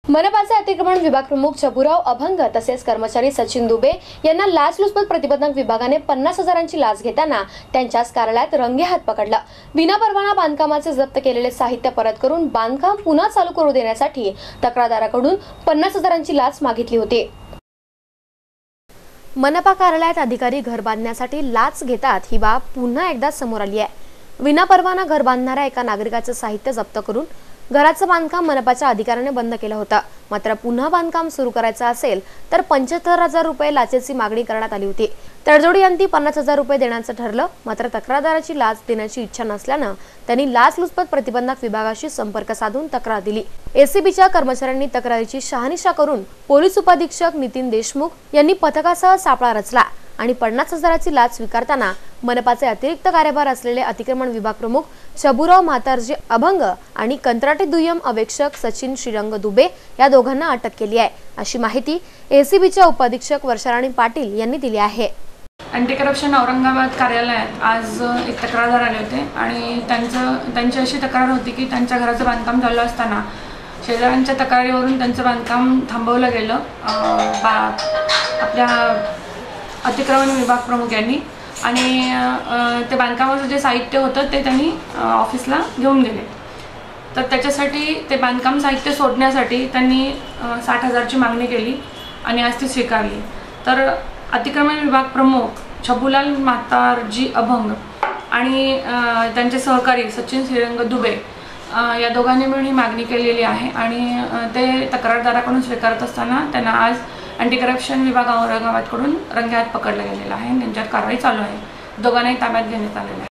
मनपाचे अतिक्रमण विभाग प्रमुख छबुराव अभंग तसेच कर्मचारी सचिन दुबे यांना लाचलुचपत प्रतिबंधक विभागाने 50,000ची लाच घेताना त्यांच्याच कार्यालयात रंगेहात पकडलं। विनापरवाना बांधकामाचे जप्त केलेले साहित्य परत करून बांधकाम पुन्हा चालू करू देण्यासाठी तक्रारदाराकडून 50,000ची लाच मागितली होती। मनपा कार्यालयात अधिकारी घर बांधण्यासाठी लाच घेतात ही बाब पुन्हा एकदा समोर आली आहे। विनापरवाना घर बांधणाऱ्या एका नागरिकाचे साहित्य जप्त करून घराचं बांधकाम मनपाच्या अधिकाऱ्याने बंद केलं होतं। मात्र पुन्हा बांधकाम सुरू करायचं असेल तर 75,000 रुपये लाचेची मागणी करण्यात आली होती। तडजोडी अंती 50,000 रुपये देण्याचं ठरलं। मात्र तक्रारदाराची लाच देण्याची इच्छा नसल्यानं त्यांनी लाचलुचपत प्रतिबंधक विभागाशी संपर्क साधून तक्रार दिली। एसीबीच्या कर्मचाऱ्यांनी तक्रारीची शहानिशा करून पोलीस उपाधीक्षक नितीन देशमुख यांनी पथकासह सापळा रचला आणि 50,000ची लाच स्वीकारताना मनपाचे अतिरिक्त कार्यभार असलेले अतिक्रमण विभाग प्रमुख छबुराव म्हातारजी अभंग आणि कंत्राटी दुय्यम अवेक्षक सचिन श्रीरंग दुबे या दोघांना अटक केली आहे, अशी माहिती एसीबीच्या उपाधीक्षक वर्षाराणी पाटील यांनी दिली आहे। अँटी करप्शन औरंगाबाद कार्यालयात आज एक तक्रारदार आले होते आणि त्यांची अशी तक्रार होती की त्यांच्या घराचं बांधकाम चालू असताना शेजाऱ्यांच्या तक्रारीवरून त्यांचं बांधकाम थांबवलं गेलं आपल्या अतिक्रमण विभाग प्रमुख यांनी आणि ते बांधकामाचं जे साहित्य होतं ते त्यांनी ऑफिसला घेऊन गेले। तर त्याच्यासाठी ते बांधकाम साहित्य सोडण्यासाठी त्यांनी 60,000ची मागणी केली आणि आज ती स्वीकारली। तर अतिक्रमण विभाग प्रमुख छबुलाल म्हातारजी अभंग आणि त्यांचे सहकारी सचिन श्रीरंग दुबे या दोघांनी मिळून ही मागणी केलेली आहे आणि ते तक्रारदाराकडून स्वीकारत असताना त्यांना आज अँटी करप्शन विभाग औरंगाबादकडून रंगेहात पकडलं गेलेलं आहे। त्यांच्यावर कारवाई चालू आहे। दोघांनाही ताब्यात घेण्यात आलेलं आहे।